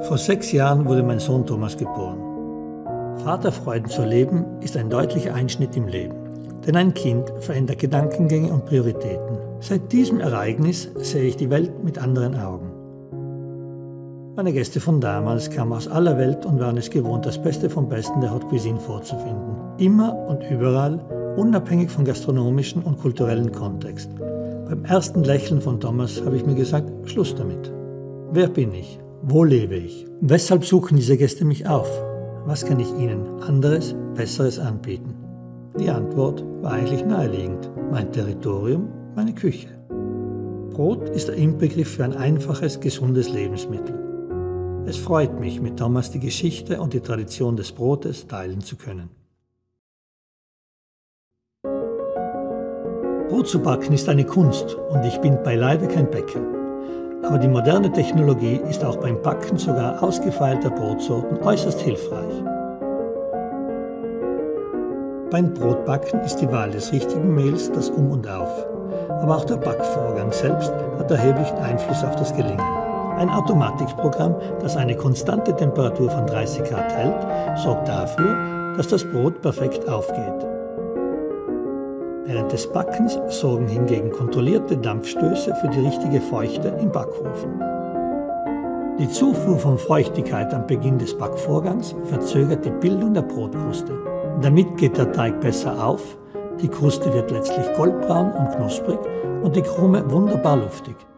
Vor 6 Jahren wurde mein Sohn Thomas geboren. Vaterfreuden zu erleben, ist ein deutlicher Einschnitt im Leben. Denn ein Kind verändert Gedankengänge und Prioritäten. Seit diesem Ereignis sehe ich die Welt mit anderen Augen. Meine Gäste von damals kamen aus aller Welt und waren es gewohnt, das Beste vom Besten der Haute Cuisine vorzufinden. Immer und überall, unabhängig vom gastronomischen und kulturellen Kontext. Beim ersten Lächeln von Thomas habe ich mir gesagt, Schluss damit. Wer bin ich? Wo lebe ich? Weshalb suchen diese Gäste mich auf? Was kann ich ihnen anderes, Besseres anbieten? Die Antwort war eigentlich naheliegend. Mein Territorium, meine Küche. Brot ist der Inbegriff für ein einfaches, gesundes Lebensmittel. Es freut mich, mit Thomas die Geschichte und die Tradition des Brotes teilen zu können. Brot zu backen ist eine Kunst und ich bin beileibe kein Bäcker. Aber die moderne Technologie ist auch beim Backen sogar ausgefeilter Brotsorten äußerst hilfreich. Beim Brotbacken ist die Wahl des richtigen Mehls das Um und Auf. Aber auch der Backvorgang selbst hat erheblichen Einfluss auf das Gelingen. Ein Automatikprogramm, das eine konstante Temperatur von 30 Grad hält, sorgt dafür, dass das Brot perfekt aufgeht. Während des Backens sorgen hingegen kontrollierte Dampfstöße für die richtige Feuchte im Backofen. Die Zufuhr von Feuchtigkeit am Beginn des Backvorgangs verzögert die Bildung der Brotkruste. Damit geht der Teig besser auf, die Kruste wird letztlich goldbraun und knusprig und die Krume wunderbar luftig.